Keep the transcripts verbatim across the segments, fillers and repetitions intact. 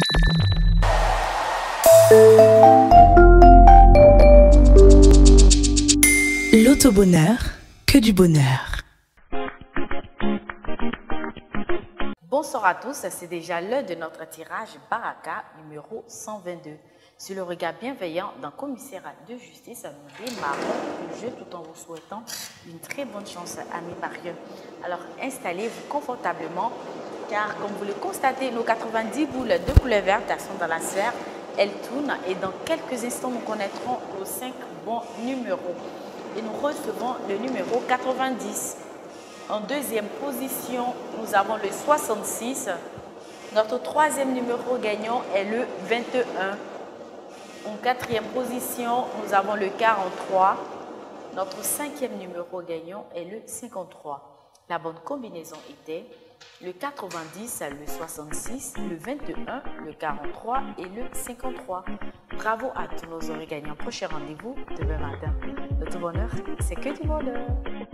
L'auto-bonheur, que du bonheur. Bonsoir à tous, c'est déjà l'heure de notre tirage Baraka numéro cent vingt-deux. Sur le regard bienveillant d'un commissaire de justice, nous démarrons le jeu tout en vous souhaitant une très bonne chance, amis parieurs. Alors installez-vous confortablement car comme vous le constatez, nos quatre-vingt-dix boules de couleur verte sont dans la sphère. Elles tournent et dans quelques instants, nous connaîtrons nos cinq bons numéros. Et nous recevons le numéro quatre-vingt-dix. En deuxième position, nous avons le soixante-six. Notre troisième numéro gagnant est le vingt et un. En quatrième position, nous avons le quarante-trois. Notre cinquième numéro gagnant est le cinquante-trois. La bonne combinaison était le quatre-vingt-dix, le soixante-six, le vingt et un, le quarante-trois et le cinquante-trois. Bravo à tous nos heureux gagnants. Prochain rendez-vous demain matin. Notre bonheur, c'est que du bonheur.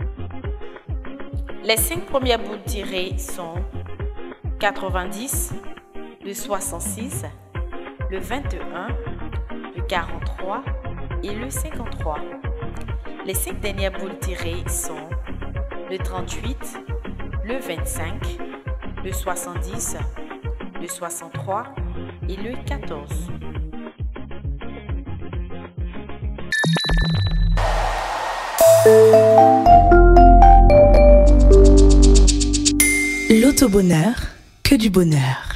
Les cinq premières boules tirées sont quatre-vingt-dix, le soixante-six, le vingt et un, le quarante-trois et le cinquante-trois. Les cinq dernières boules tirées sont le trente-huit, le vingt-cinq, le soixante-dix, le soixante-trois et le quatorze. L'auto-bonheur, que du bonheur.